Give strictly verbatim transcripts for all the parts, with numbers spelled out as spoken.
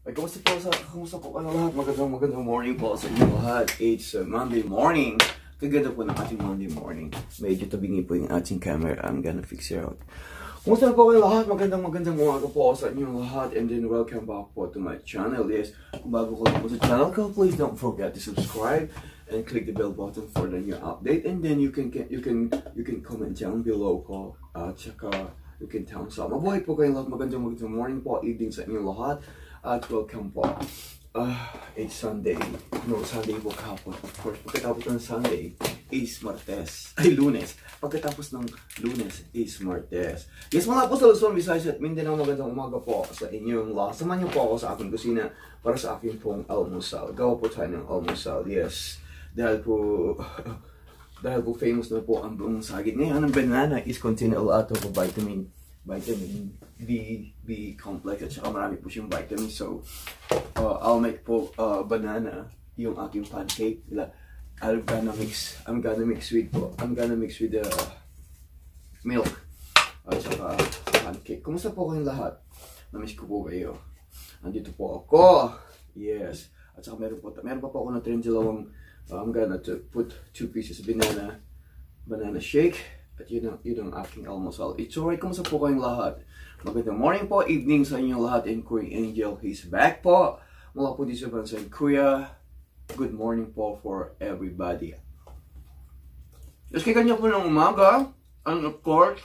Ay, kamusta po sa, kamusta po kayo lahat? Magandang magandang morning po sa inyo lahat. It's uh, Monday morning. Kaganda po ng ating Monday morning. Medyo tabingi po yung ating camera. I'm gonna fix it out. Kumusta po kayo lahat? Magandang magandang umaga po sa inyo lahat. And then welcome back po to my channel. Yes, kung bago ko po sa channel ko, please don't forget to subscribe and click the bell button for the new update. And then you can you can you can comment down below po. Uh, tsaka you can tell us. Mabuhay po kayo lahat. Magandang magandang morning po, evening sa inyo lahat. At welcome po. Uh, it's Sunday. No, Sunday po kahapon. Of course, pagkatapos ng Sunday is Martes. Ay, Lunes. Pagkatapos ng Lunes is Martes. Yes, mga po sa Luzon, Visayas at Mindanao, magandang umaga po sa inyong lahat. Samahan niyo po ako sa aking kusina para sa aking pong almusal. Gawa po tayo ng almusal. Yes. Dahil po, dahil po famous na po ang buong saging. Ngayon, ang banana is contain a lot of vitamin vitamin B, B complex at saka marami po siyang vitamin. So, uh, I'll make po uh, banana yung aking pancake. I'm gonna mix, I'm gonna mix with po, I'm gonna mix with the uh, milk at saka pancake. Kumusta po kayong lahat? Namiss ko po kayo. Andito po ako. Yes. At saka meron po, meron pa po ako na trinjalawang, uh, I'm gonna to put two pieces of banana, banana shake. At yun ang, yun ang aking almusal. It's alright, kumusta po kayong lahat? Magandang morning po, evening sa inyong lahat. And Kuya Angel, he's back po. Mula po dito sa bansa ng Kuya. Good morning po for everybody. Yes, kaya kanya po ng umaga. And of course,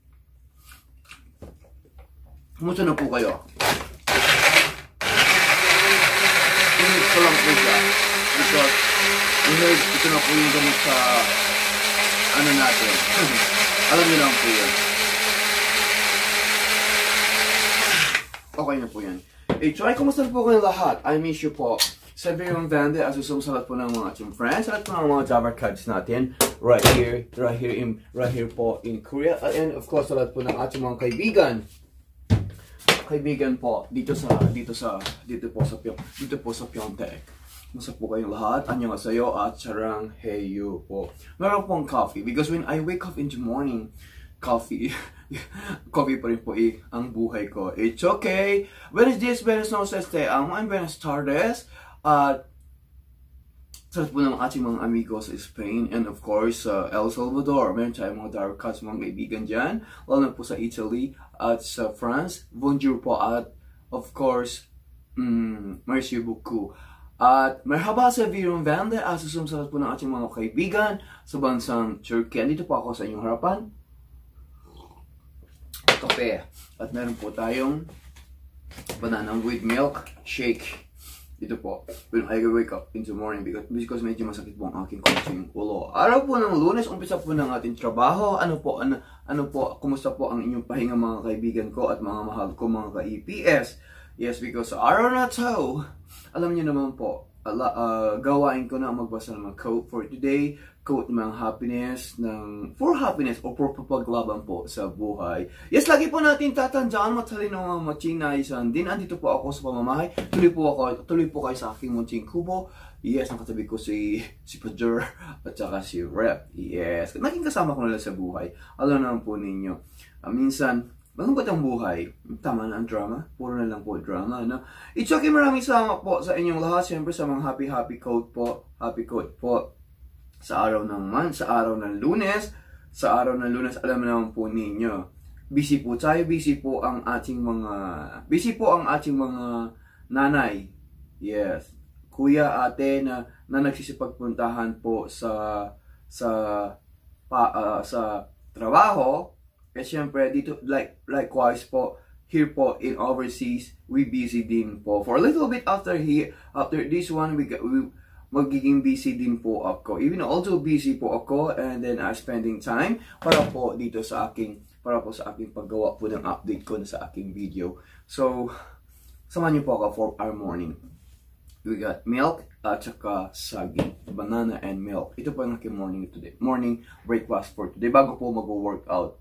kumusta na po kayo? Init ko lang po siya. Because, we heard, ito na po yung gamit sa ano natin. Alam niyo lang po yun. Okay na po yan. Eh, try, kumusta po kayo lahat? I miss you po. Sa Virong Vande, asusum sa lahat po ng mga ating friends, sa lahat po ng mga Java cards natin, right here, right here, in, right here po in Korea, and of course, sa lahat po ng ating mga kaibigan, kaibigan po, dito sa, dito sa, dito po sa, dito po sa Pyeongtaek. Kumusta po kayong lahat? Annyeonghaseyo at sarang heyo po. Meron pong coffee because when I wake up in the morning, coffee, coffee pa rin po eh, ang buhay ko. It's okay. Buenos dias, buenos noches, te amo, and buenas tardes. At sa po ng ating mga amigos sa Spain and of course sa uh, El Salvador. Meron tayong mga dark cuts, mga kaibigan dyan. Lalo na po sa Italy at sa France. Bonjour po at of course, mm, merci beaucoup. At merhaba sa Virong Vande, asusum sa lahat po ng ating mga kaibigan sa bansang Turkey. Andito po ako sa inyong harapan. Kape. At meron po tayong banana with milk shake. Dito po, when I wake up in the morning because, because medyo masakit po ang aking konting ulo. Araw po ng Lunes, umpisa po ng ating trabaho. Ano po, ano, ano po, kumusta po ang inyong pahinga mga kaibigan ko at mga mahal ko mga ka-E P S? Yes, because sa araw na to, alam niyo naman po, ala, uh, gawain ko na magbasa ng mga quote for today, quote ng happiness, ng for happiness o for paglaban po sa buhay. Yes, lagi po natin tatandaan, matalino ang matinayisan din. Andito po ako sa pamamahay. Tuloy po ako, tuloy po kayo sa aking munting kubo. Yes, nakatabi ko si si Pajer at saka si Rep. Yes, naging kasama ko nila sa buhay. Alam naman po ninyo, uh, minsan, malungkot ang buhay. Tama na ang drama. Puro na lang po drama, no? It's okay, maraming salamat po sa inyong lahat. Siyempre sa mga happy happy quote po. Happy quote po. Sa araw ng man, sa araw ng Lunes. Sa araw ng Lunes, alam naman po ninyo. Busy po tayo. Busy po ang ating mga... Busy po ang ating mga nanay. Yes. Kuya, ate na, na nagsisipagpuntahan po sa... Sa... Pa, uh, sa trabaho. Kasi syempre, dito, like, likewise po, here po in overseas, we busy din po. For a little bit after here, after this one, we, we magiging busy din po ako. Even also busy po ako, and then I'm uh, spending time para po dito sa aking, para po sa aking paggawa po ng update ko na sa aking video. So, samahan niyo po ako for our morning. We got milk at saka saging, banana and milk. Ito po ang aking morning today. Morning breakfast for today. Bago po mag-workout.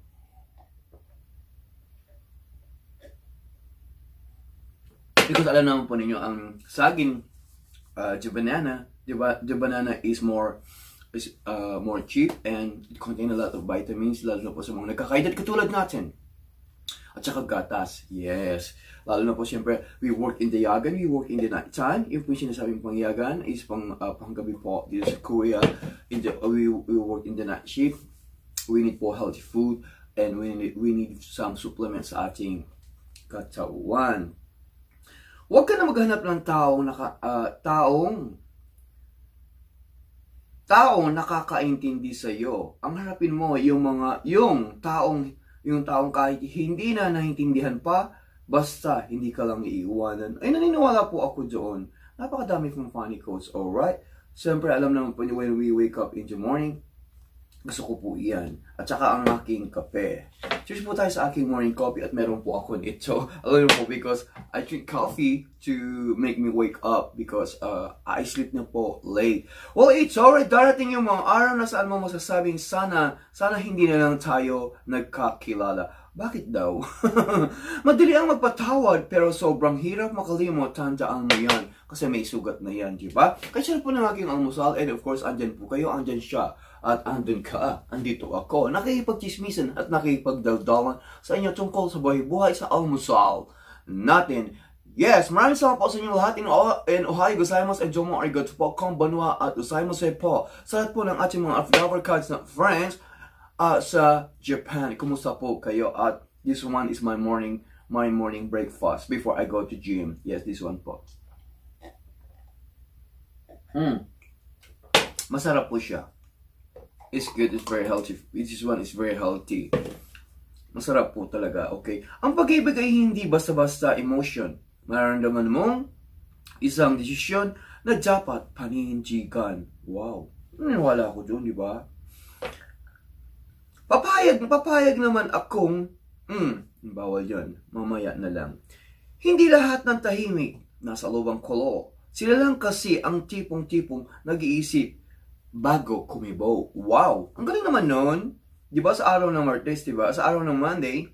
Because alam naman po ninyo, ang saging, uh, the banana, the, the banana is more is uh, more cheap and it contain a lot of vitamins, lalo na po sa mga nagkakaedad katulad natin. at saka gatas. Yes. Lalo na po siyempre, we work in the yagan, we work in the night time. Yung po yung sinasabing pang yagan is pang, uh, panggabi po dito sa Korea. In the, uh, we, we work in the night shift. We need po healthy food and we need, we need some supplements sa ating katawan. Huwag ka na maghanap ng taong naka, uh, taong taong nakakaintindi sa iyo. Ang harapin mo yung mga yung taong yung taong kahit hindi na naintindihan pa, basta hindi ka lang iiwanan. Ay, naniniwala po ako doon. Napakadami kong funny quotes, alright? Siyempre, alam naman po when we wake up in the morning, gusto ko po iyan. At saka ang aking kape. Cheers po tayo sa aking morning coffee at meron po ako nito. Alam po because I drink coffee to make me wake up because uh, I sleep na po late. Well, it's alright. Darating yung mga araw na saan mo masasabing sana, sana hindi na lang tayo nagkakilala. Bakit daw? Madali ang magpatawad pero sobrang hirap makalimot. Tandaan mo yan kasi may sugat na yan, di ba? Kasi po ng aking almusal and of course andyan po kayo, andyan siya at andun ka, andito ako. Nakikipagchismisan at nakikipagdaldalan sa inyo tungkol sa buhay-buhay sa almusal natin. Yes, maraming salamat po sa inyo lahat in, in Ohio, gozaimasu and domo arigato po, konbanwa at gozaimasu po sa lahat po ng ating mga flower cards na friends uh, sa Japan. Kumusta po kayo? At this one is my morning my morning breakfast before I go to gym. Yes, this one po. Mm. Masarap po siya. It's good, it's very healthy. This one is very healthy. Masarap po talaga, okay? Ang pag-ibig ay hindi basta-basta emotion. Mararamdaman mong isang desisyon na dapat panindigan. Wow. Naniniwala ako doon, di ba? Papayag, papayag naman akong, hmm, bawal yun, mamaya na lang. Hindi lahat ng tahimik nasa lubang kulo. Sila lang kasi ang tipong-tipong nag-iisip bago kumibo. Wow! Ang galing naman nun. Di ba sa araw ng Martes, di ba? Sa araw ng Monday,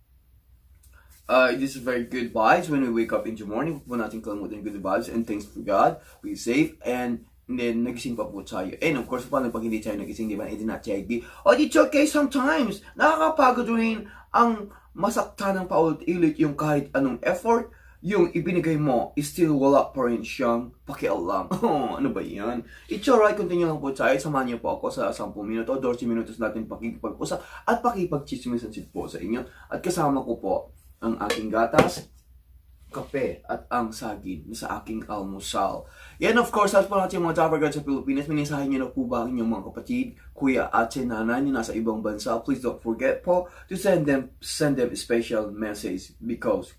uh, this is very good vibes when we wake up in the morning. Huwag po natin kalimutan good vibes and thanks for God. Be safe and And then, nagising pa po tayo. And of course, paano pag hindi tayo nagising, di ba? It's not checky. Oh, it's okay sometimes. Nakakapagod rin ang masakta ng paulit-ilit yung kahit anong effort. Yung ibinigay mo, is still wala pa rin siyang pakialam. Oh, ano ba yan? It's alright, continue lang po tayo. Samahan niyo po ako sa ten minuto, twelve minutos natin pakikipag-usap at pakipag-chismisan po sa inyo. At kasama ko po ang aking gatas, kape at ang saging sa aking almusal. Yan of course, as po natin mga Tupper Guards sa Pilipinas, minisahin niyo na po ba ang inyong mga kapatid, kuya, ate, nanay niyo nasa ibang bansa? Please don't forget po to send them send them a special message because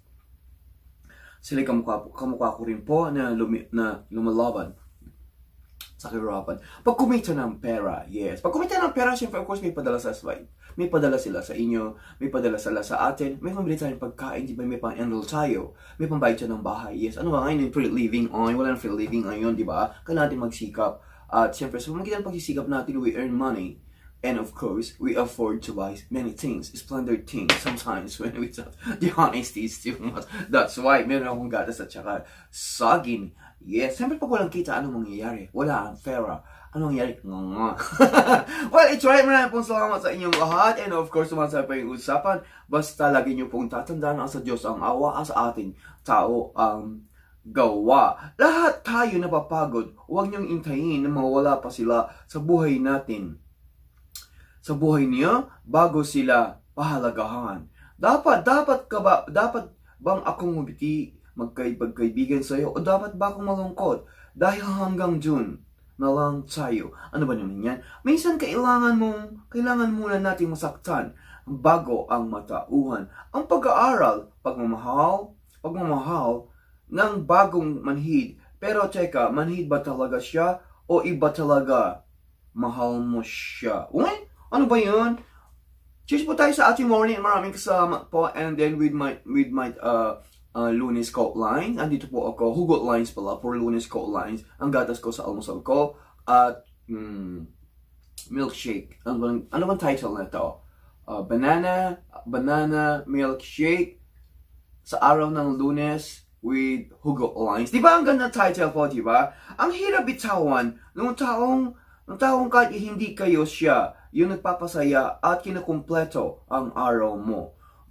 sila kamukha, kamukha ko rin po na, lumi, na lumalaban sa kahirapan. Pag kumita ng pera, yes. Pag kumita ng pera, syempre of course may padala sa slide. May padala sila sa inyo, may padala sila sa atin, may pambili tayong pagkain, di ba? May pang-enroll tayo, may pambayad tayo ng bahay, yes. Ano ba ngayon yung free living on, wala nang free living ngayon, di ba? Kailangan natin magsikap. At syempre, sa magitan pagsisikap natin, we earn money. And of course, we afford to buy many things, splendid things, sometimes when we talk, the honesty is too much. That's why, meron akong gatas at saka saging. Yes, siyempre pag walang kita, anong mangyayari? Wala ang pera. Anong nangyari? Nga. Well, it's right. Maraming pong salamat sa inyong lahat. And of course, sumasaya pa yung usapan. Basta lagi nyo pong tatandaan ang sa Diyos ang awa, ang sa ating tao ang gawa. Lahat tayo napapagod. Huwag niyong intayin na mawala pa sila sa buhay natin. Sa buhay niyo, bago sila pahalagahan. Dapat, dapat ka ba, dapat bang akong mabiti, magkaibigan sa iyo? O dapat ba akong malungkot? Dahil hanggang June na lang tayo. Ano ba naman yan? Minsan kailangan mong, kailangan muna nating masaktan bago ang matauhan. Ang pag-aaral, pagmamahal, pagmamahal ng bagong manhid. Pero teka, manhid ba talaga siya o iba talaga? Mahal mo siya. Uy, ano ba yun? Cheers po tayo sa ating morning. Maraming kasama po. And then with my, with my, uh, Uh, lunes quotelines. Andito po ako, hugotquotelines pala for lunes quotelines. Ang gatas ko sa almusal ko at mm, milkshake. Ano bang, ano bang title na ito? Uh, banana, banana milkshake sa araw ng lunes with hugotquotelines. Di ba ang ganda title po, di ba? Ang hirap bitawan nung taong, nung taong kahit hindi kayo siya, yung nagpapasaya at kinukumpleto ang araw mo.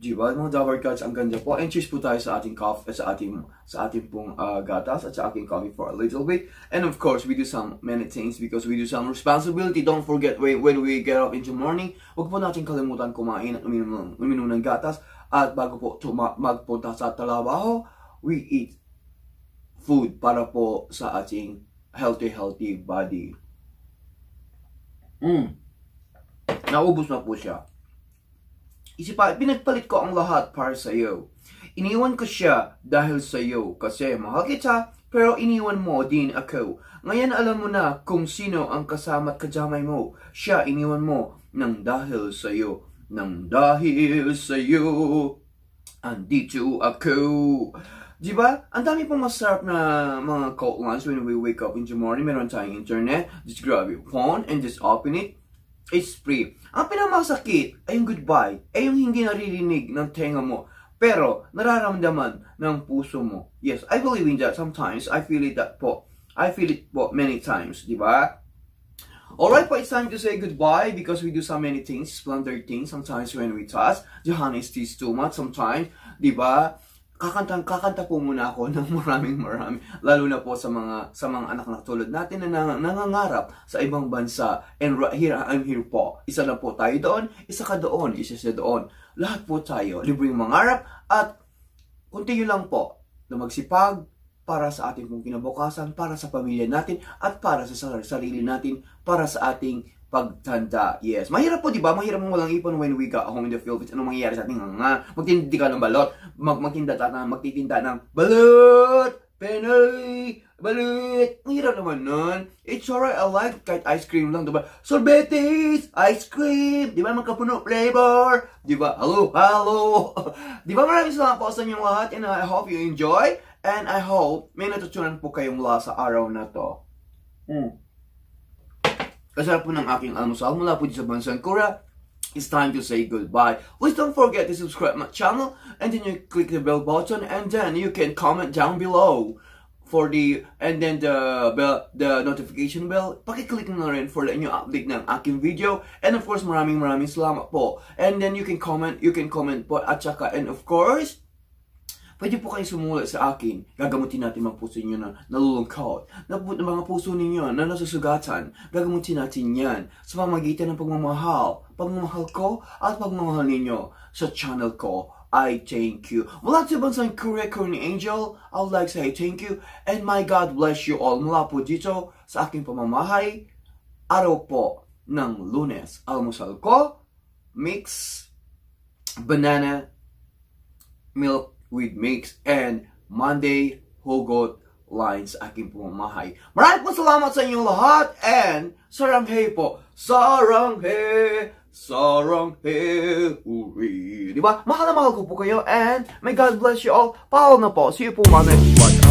Diba? Mga Dabber Cats, ang ganda po. And cheers po tayo sa ating coffee, sa ating, sa ating pong uh, gatas at sa ating coffee for a little bit. And of course, we do some many things because we do some responsibility. Don't forget, when, when we get up in the morning, huwag po natin kalimutan kumain at uminom, uminom ng gatas. At bago po tuma- magpunta sa trabaho, we eat food para po sa ating healthy, healthy body. Mm. Naubos na po siya. Isipa, pinagpalit ko ang lahat para sa iyo. Iniwan ko siya dahil sa iyo kasi mahal kita, pero iniwan mo din ako. Ngayon alam mo na kung sino ang kasama at kajamay mo. Siya iniwan mo nang dahil sa iyo. Nang dahil sa iyo, andito ako. Diba? Ang dami pong masarap na mga quotelines when we wake up in the morning. Meron tayong internet. Just grab your phone and just open it. It's free. Ang pinakamasakit ay yung goodbye, ay yung hindi naririnig ng tenga mo, pero nararamdaman ng puso mo. Yes, I believe in that sometimes. I feel it that po. I feel it po many times, di ba? Alright po, it's time to say goodbye because we do so many things, splendid things, sometimes when we touch. The honesty is too much sometimes, di ba? Kakanta, kakanta po muna ako ng maraming marami, lalo na po sa mga sa mga anak na tulad natin na nang, nangangarap sa ibang bansa. And right here, I'm here po. Isa na po tayo doon, isa ka doon, isa siya doon. Lahat po tayo, libreng mangarap at kunti lang po na magsipag para sa ating pong kinabukasan, para sa pamilya natin, at para sa sarili natin, para sa ating pagtanda. Yes. Mahirap po, di ba? Mahirap mong walang ipon when we got home in the Philippines. Anong mangyayari sa ating nga? Magtinda ka ng balot. Mag magtinda ka ng, magtitinda ng balot! Penoy! Balot! Mahirap naman nun. It's alright. I like kahit ice cream lang, di ba? Sorbetes! Ice cream! Di ba? Magkapuno flavor! Di ba? Hello! Hello! Di ba? Maraming salamat po sa inyong lahat and I hope you enjoy and I hope may natutunan po kayong mula sa araw na to. Hmm. Kasarap po ng aking almusal mula po sa bansang Korea. It's time to say goodbye. Please don't forget to subscribe my channel and then you click the bell button and then you can comment down below for the and then the bell, the notification bell. Paki-click na rin for the new update ng aking video. And of course, maraming maraming salamat po. And then you can comment, you can comment po at saka and of course, pwede po kayo sumulat sa akin. Gagamutin natin mga puso ninyo na nalulungkot. Na mga puso ninyo na nasusugatan. Gagamutin natin yan sa pamagitan ng pagmamahal. Pagmamahal ko at pagmamahal ninyo sa channel ko. I thank you. Mula sa bansang Korea, Korean Angel, I would like to say thank you. And my God bless you all. Mula po dito sa aking pamamahay. Araw po ng lunes. Almusal ko, mix, banana, milk, with mix and Monday hugot lines aking pumamahay. Maraming po salamat sa inyong lahat and saranghe po. Saranghe, saranghe, hooray. Diba? Mahal na mahal ko po kayo and may God bless you all. Paalam na po. See you po mga next podcast.